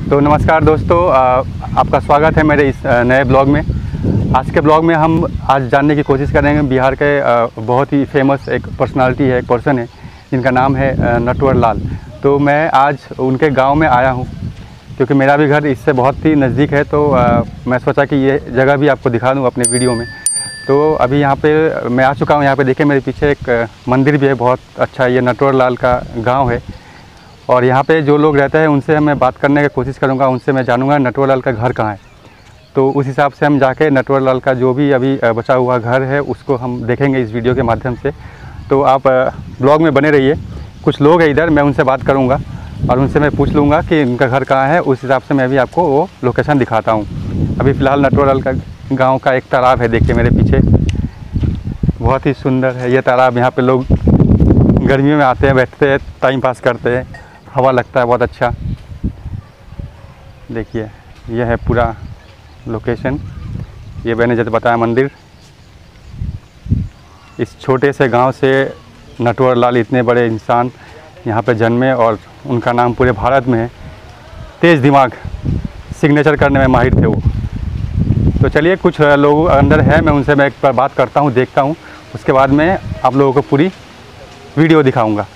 तो नमस्कार दोस्तों, आपका स्वागत है मेरे इस नए ब्लॉग में। आज के ब्लॉग में हम आज जानने की कोशिश करेंगे बिहार के बहुत ही फेमस एक पर्सनालिटी है, एक पर्सन है जिनका नाम है नटवर लाल। तो मैं आज उनके गांव में आया हूं क्योंकि मेरा भी घर इससे बहुत ही नज़दीक है। तो मैं सोचा कि ये जगह भी आपको दिखा दूं अपने वीडियो में। तो अभी यहाँ पे मैं आ चुका हूँ। यहाँ पे देखिए मेरे पीछे एक मंदिर भी है, बहुत अच्छा। ये नटवर लाल का गाँव है और यहाँ पे जो लोग रहते हैं उनसे मैं बात करने की कोशिश करूँगा, उनसे मैं जानूँगा नटवर लाल का घर कहाँ है। तो उस हिसाब से हम जाके नटवर लाल का जो भी अभी बचा हुआ घर है उसको हम देखेंगे इस वीडियो के माध्यम से। तो आप ब्लॉग में बने रहिए। कुछ लोग हैं इधर, मैं उनसे बात करूँगा और उनसे मैं पूछ लूँगा कि उनका घर कहाँ है। उस हिसाब से मैं भी आपको वो लोकेशन दिखाता हूँ। अभी फ़िलहाल नटवर लाल का गाँव का एक तालाब है, देखिए मेरे पीछे, बहुत ही सुंदर है ये तालाब। यहाँ पर लोग गर्मियों में आते हैं, बैठते हैं, टाइम पास करते हैं, हवा लगता है बहुत अच्छा। देखिए यह है पूरा लोकेशन। ये मैंने जैसे बताया मंदिर। इस छोटे से गांव से नटवर लाल इतने बड़े इंसान यहाँ पे जन्मे और उनका नाम पूरे भारत में है। तेज़ दिमाग, सिग्नेचर करने में माहिर थे वो। तो चलिए कुछ लोग अंदर है, मैं उनसे मैं एक बार बात करता हूँ, देखता हूँ, उसके बाद मैं आप लोगों को पूरी वीडियो दिखाऊँगा।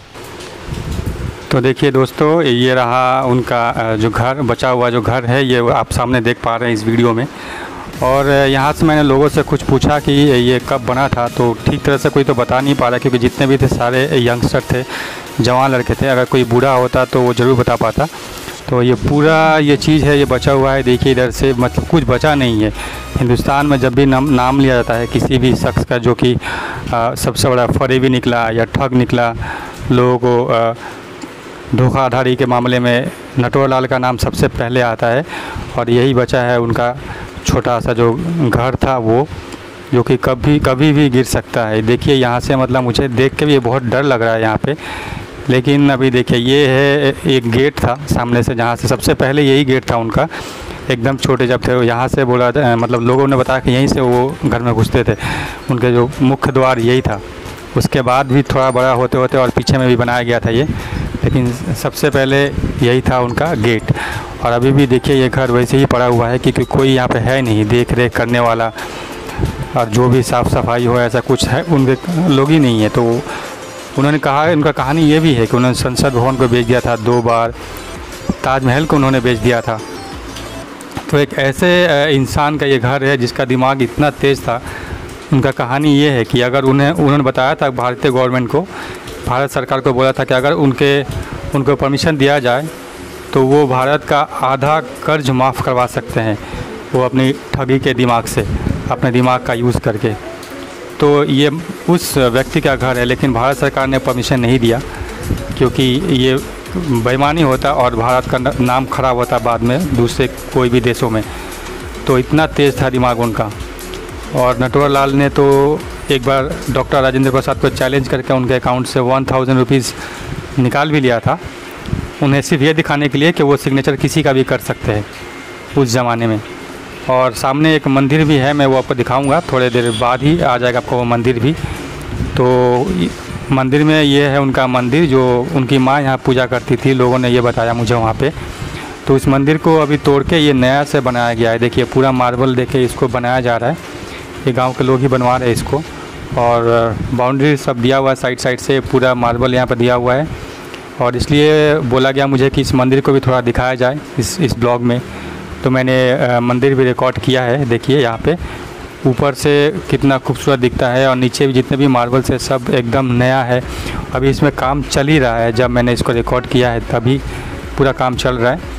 तो देखिए दोस्तों, ये रहा उनका जो घर, बचा हुआ जो घर है, ये आप सामने देख पा रहे हैं इस वीडियो में। और यहाँ से मैंने लोगों से कुछ पूछा कि ये कब बना था, तो ठीक तरह से कोई तो बता नहीं पा रहा क्योंकि जितने भी थे सारे यंगस्टर थे, जवान लड़के थे। अगर कोई बूढ़ा होता तो वो ज़रूर बता पाता। तो ये पूरा ये चीज़ है, ये बचा हुआ है। देखिए इधर से मतलब कुछ बचा नहीं है। हिंदुस्तान में जब भी नाम लिया जाता है किसी भी शख्स का जो कि सबसे बड़ा फरेबी निकला या ठग निकला, लोगों को धोखाधड़ी के मामले में नटवर लाल का नाम सबसे पहले आता है। और यही बचा है उनका छोटा सा जो घर था वो, जो कि कभी भी गिर सकता है। देखिए यहाँ से मतलब मुझे देख के भी बहुत डर लग रहा है यहाँ पे। लेकिन अभी देखिए ये है एक गेट था सामने से, जहाँ से सबसे पहले यही गेट था उनका। एकदम छोटे जब थे यहाँ से बोला मतलब लोगों ने बताया कि यहीं से वो घर में घुसते थे। उनके जो मुख्य द्वार यही था। उसके बाद भी थोड़ा बड़ा होते होते और पीछे में भी बनाया गया था ये, लेकिन सबसे पहले यही था उनका गेट। और अभी भी देखिए ये घर वैसे ही पड़ा हुआ है क्योंकि कोई यहाँ पे है नहीं देख रेख करने वाला, और जो भी साफ़ सफाई हो ऐसा कुछ है उनके लोग ही नहीं है। तो उन्होंने कहा, उनका कहानी ये भी है कि उन्होंने संसद भवन को बेच दिया था 2 बार, ताजमहल को उन्होंने बेच दिया था। तो एक ऐसे इंसान का ये घर है जिसका दिमाग इतना तेज़ था। उनका कहानी ये है कि अगर उन्होंने बताया था भारतीय गवर्नमेंट को, भारत सरकार को बोला था कि अगर उनको परमिशन दिया जाए तो वो भारत का आधा कर्ज माफ़ करवा सकते हैं, वो अपनी ठगी के दिमाग से, अपने दिमाग का यूज़ करके। तो ये उस व्यक्ति का घर है, लेकिन भारत सरकार ने परमिशन नहीं दिया क्योंकि ये बेईमानी होता और भारत का नाम खराब होता बाद में दूसरे कोई भी देशों में। तो इतना तेज़ था दिमाग उनका। और नटवर लाल ने तो एक बार डॉक्टर राजेंद्र प्रसाद को चैलेंज करके उनके अकाउंट से 1000 रुपीज़ निकाल भी लिया था, उन्हें सिर्फ ये दिखाने के लिए कि वो सिग्नेचर किसी का भी कर सकते हैं उस ज़माने में। और सामने एक मंदिर भी है, मैं वो आपको दिखाऊंगा, थोड़े देर बाद ही आ जाएगा आपको वो मंदिर भी। तो मंदिर में ये है उनका मंदिर, जो उनकी माँ यहाँ पूजा करती थी, लोगों ने ये बताया मुझे वहाँ पे। तो इस मंदिर को अभी तोड़ के ये नया से बनाया गया है। देखिए पूरा मार्बल देखिए इसको बनाया जा रहा है, ये गांव के लोग ही बनवा रहे हैं इसको। और बाउंड्री सब दिया हुआ है साइड से, पूरा मार्बल यहाँ पर दिया हुआ है। और इसलिए बोला गया मुझे कि इस मंदिर को भी थोड़ा दिखाया जाए इस ब्लॉग में। तो मैंने मंदिर भी रिकॉर्ड किया है। देखिए यहाँ पे ऊपर से कितना खूबसूरत दिखता है और नीचे भी जितने भी मार्बल्स है सब एकदम नया है। अभी इसमें काम चल ही रहा है, जब मैंने इसको रिकॉर्ड किया है तभी पूरा काम चल रहा है।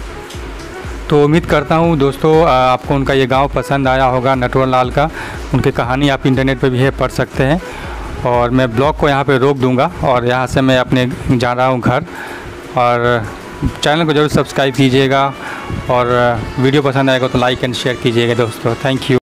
तो उम्मीद करता हूँ दोस्तों आपको उनका ये गांव पसंद आया होगा, नटवर लाल का। उनकी कहानी आप इंटरनेट पे भी है, पढ़ सकते हैं। और मैं ब्लॉग को यहाँ पे रोक दूँगा और यहाँ से मैं अपने जा रहा हूँ घर। और चैनल को ज़रूर सब्सक्राइब कीजिएगा और वीडियो पसंद आएगा तो लाइक एंड शेयर कीजिएगा दोस्तों। Thank you.